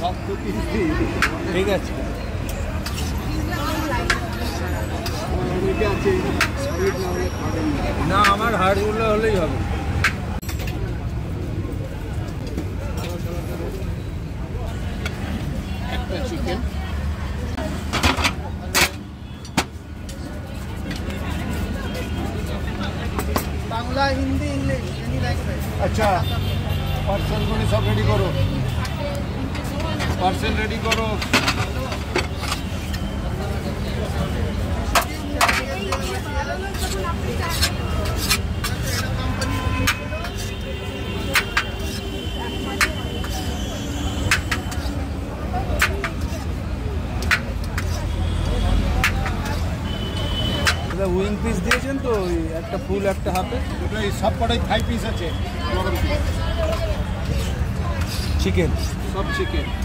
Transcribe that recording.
ঠিক আছে না আমার হাড়গুলো হলেই হবে একটা chicken Bangla Hindi English any language अच्छा पार्सल गुनी सब रेडी करो पार्सल रेडी करो উইং পিস দিয়েছেন তো একটা ফুল একটা হাফে সব কটাই 5 পিস আছে চিকেন সব চিকেন